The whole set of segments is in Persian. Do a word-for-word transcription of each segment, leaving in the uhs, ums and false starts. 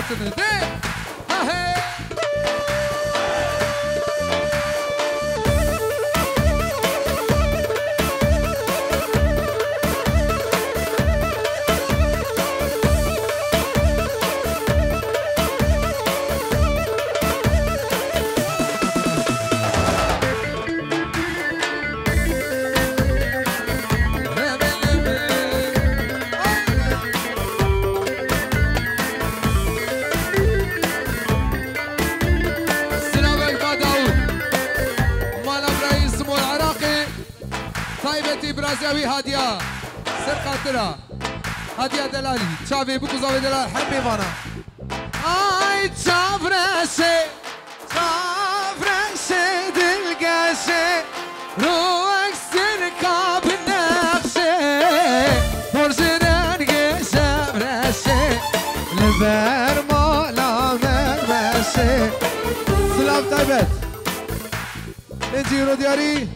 صلاتنا ده هاي برازيلي هادية سر خاطرها هادية دلالي تشافي بوكو زاوي دلال حبي فانا اي تشافرشي تشافرشي دلقاشي روك سركا بالنقشي برجران قشافرشي لبر مولا مرمشي سلام طيبت نجيرو دياري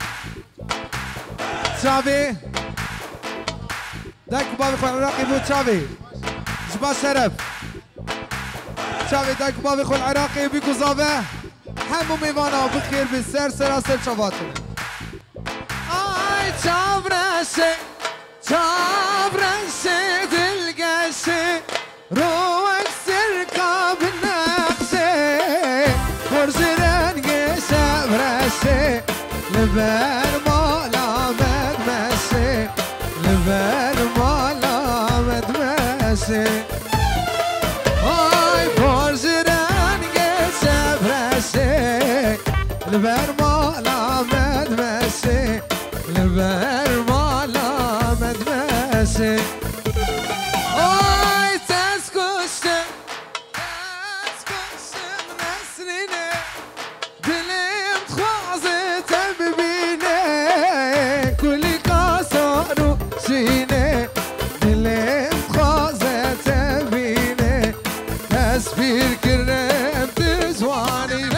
تشافي دايك بابي خوان العراقي بو تشافي جبا شرف تشافي دايك بابي خوان العراقي بيكو زافه همو ميوانا بخير بالسر سراسر شفاتنا اي تشافرشي تشافرشي دلقشي روك سركا بالنقشي برجران قشافرشي لبر مولا مدمشي لبر مولا مدمشي اي برجران قشافرشي لبر مولا مدمشي لبر مولا مدمشي اي تسكشت تسكشت نسريني دلم تخازت ببيني كل قصر سيني دلم تخازت ببيني تسبير كرم تزواني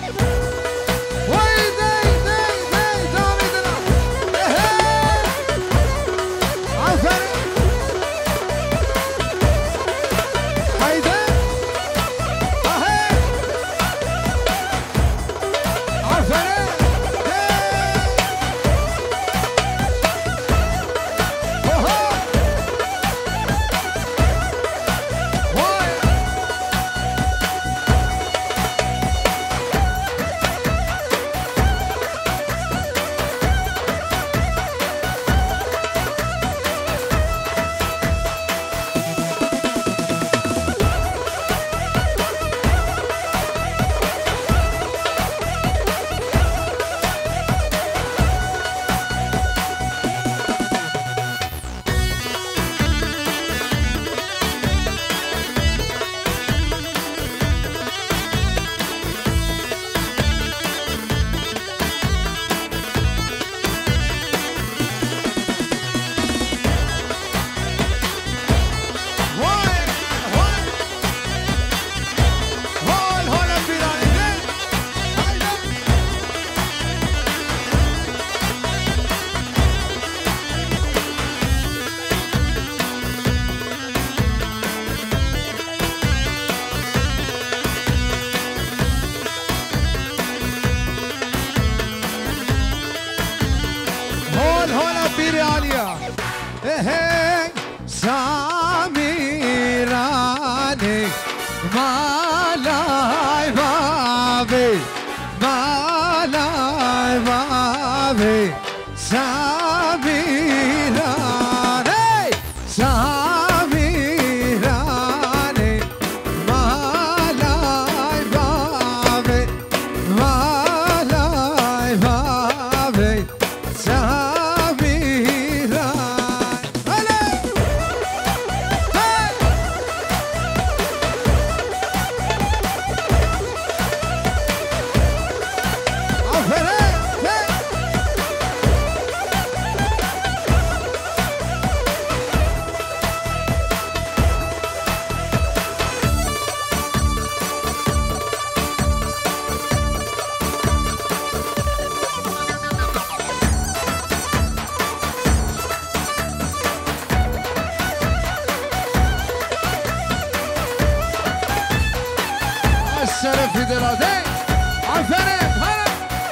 ساميراني مالاي بابي مالاي بابي ساميراني ساميراني مالاي بابي مالاي بابي شرفی دلاده عفره هره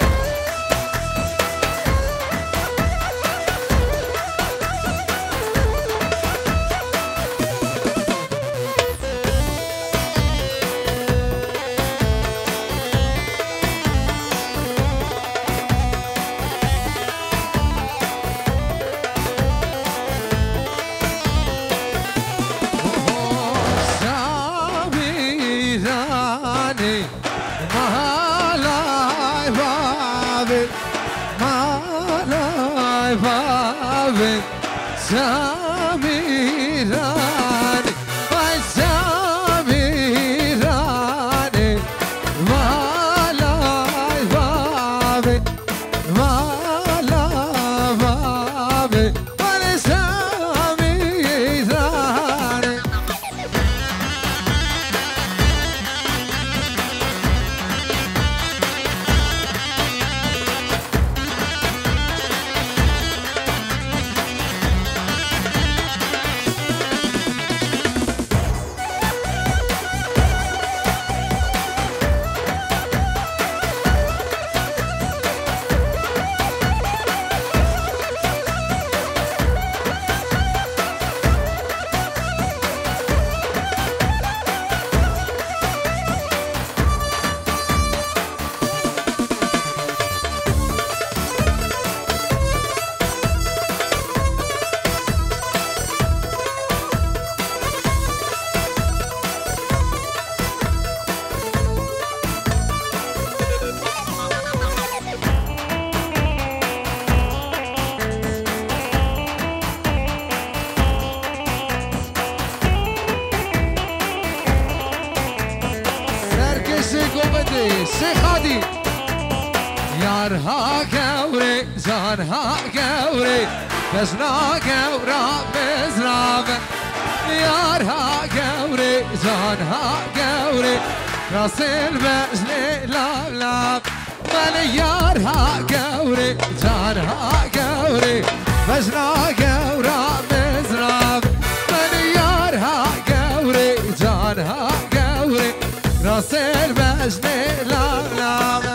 سخادی یارها گوری جانها گوری بزنا گورا بزراب یارها گوری جانها گوری راسل بزلی لاب لاب من یارها گوری جانها گوری بزنا گورا بزراب من یارها گوری جانها گوری راسل بزلی لاب لاب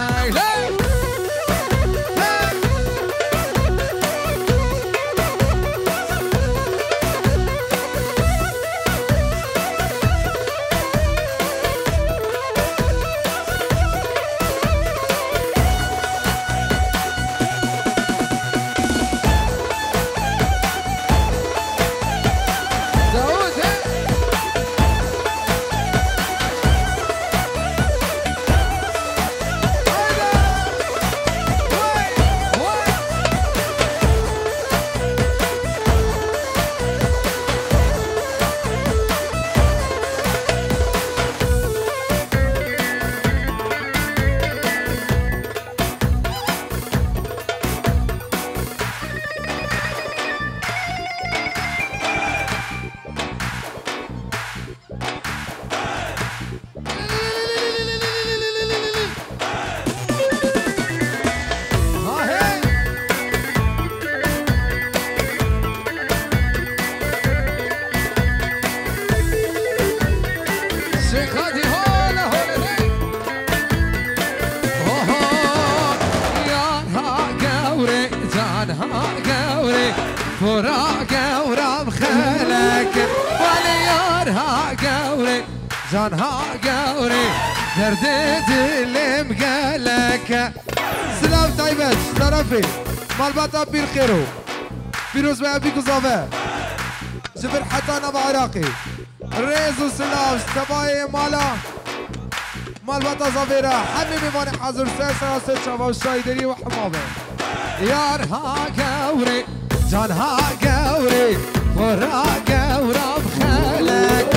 جانها قوري درد دلم قالك سلام طيبت طرفي مالباتا بير خيرو بيروز ما بيكو زافا جبر حتى انا بعراقي ريز وسلام سباي مالا مالباتا زافيرا حمي بيماني حاضر ساسا سيد شباب الشايدري وحمامه يارها قوري جانها قوري ورا قورا بخالك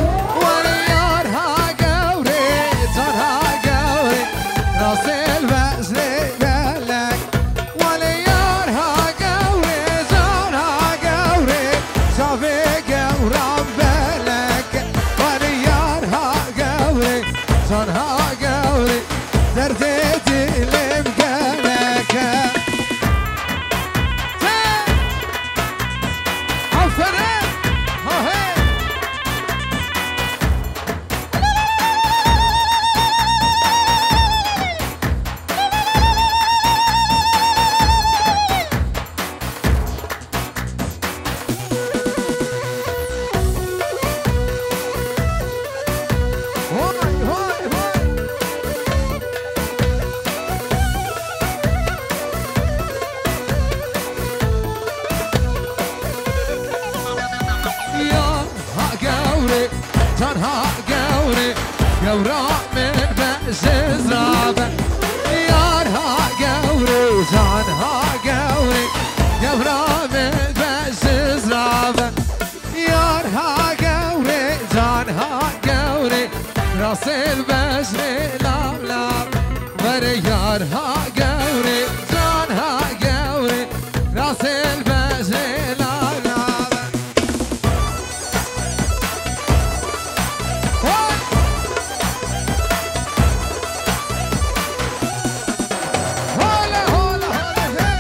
راسل بزلي بالك وليارها قوري زونها قوري صافي قورا بالك وليارها قوري زونها قوري دردتي اللي بقالك راس البشر لام لام بر یارها گوری جانها گوری راس البشر لام لام هولا هولا هولا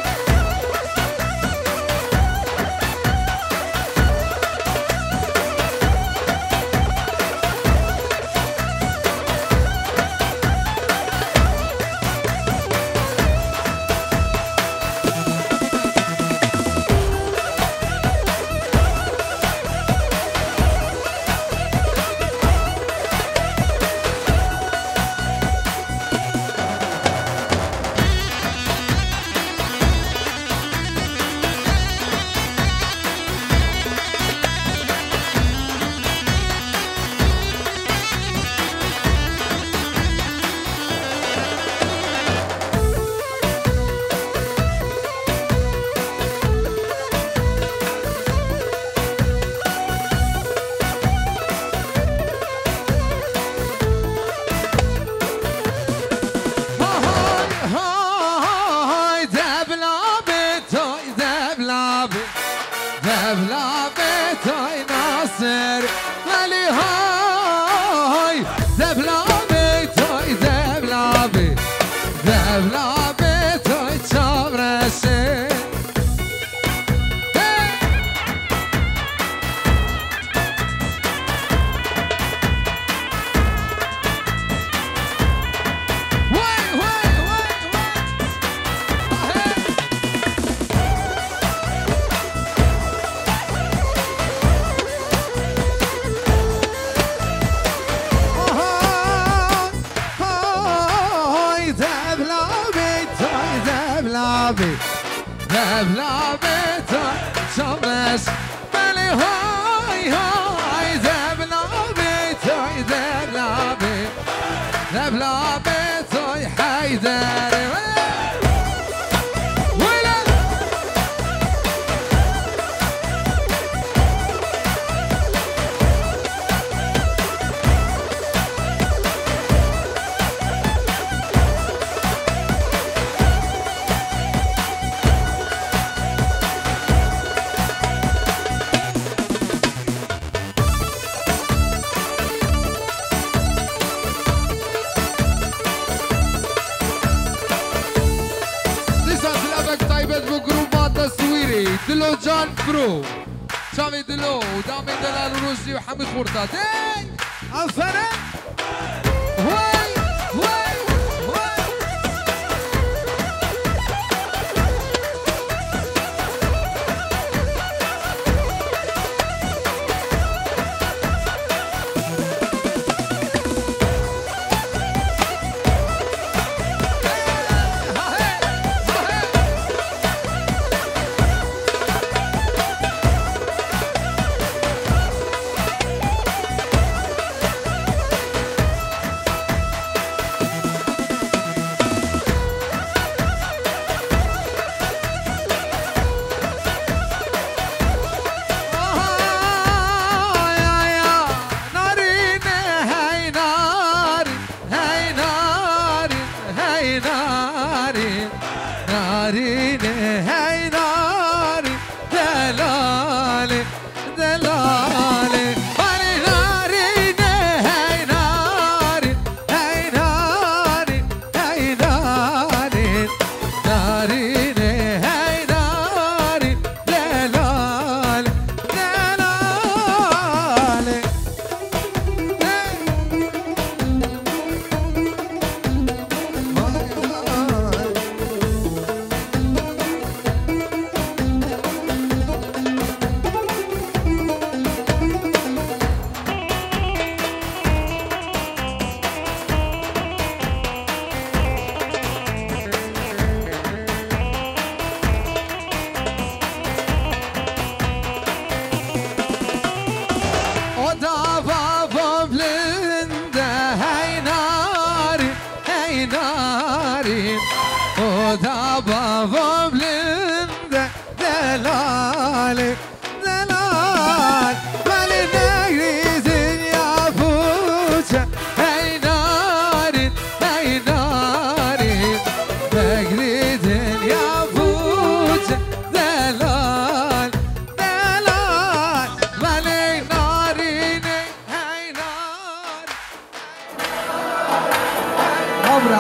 دلو جان برو شامي دلو ودامي دلال وروجي وحمد خورطات عفنا واي واي واي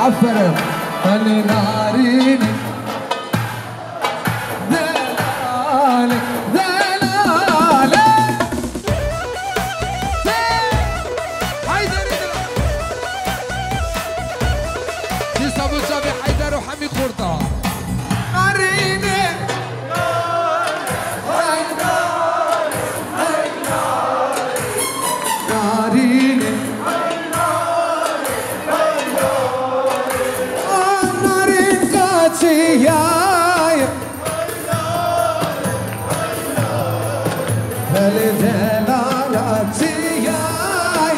عفرم خلي ناريني دلالي دلالي حيدر جيس ابو جابي حيدر وحمي خورطة ناريني ناريني ياي فلدلالاتي ياي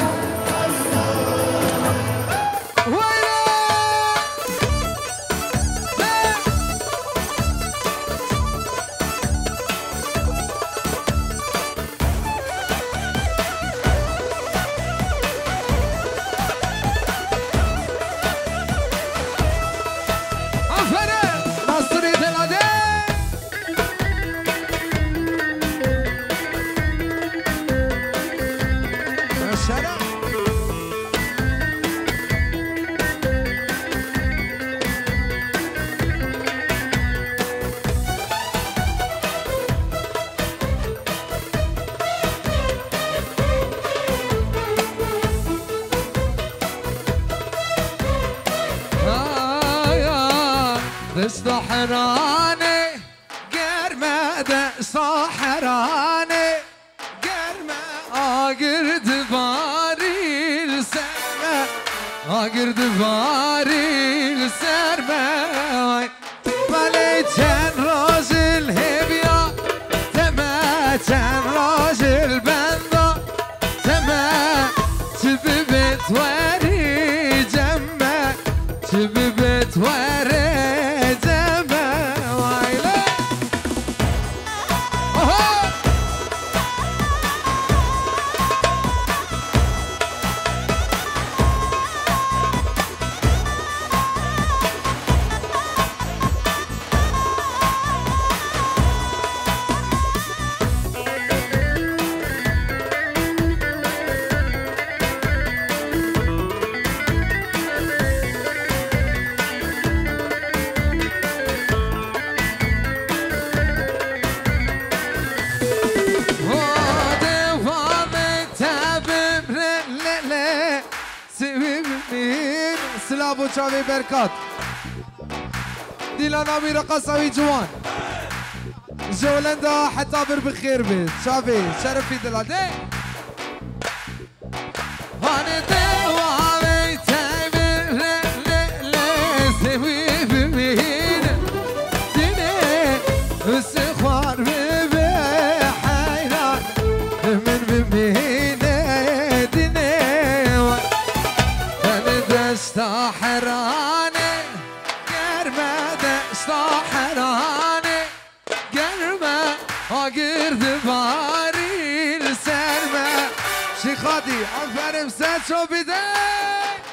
صحراني قرمة صحراني قرمة أقرد باري السما أقرد باري السما مالي كان راجل هبيا تما كان راجل بندا تما تببت وري جمع تببت وري ابو شاوي بركات ديلا نامي رقصوي جوان جولندا حتابر بخير بيت شافي شرفي دلادي هاني دوامي تايمر سوي بمين ديني السخوار ببي حيران من بمين ديني صحراني قرمة صحراني قرمة أقرد باري السرمة شيخاتي عفر مسات شو بداي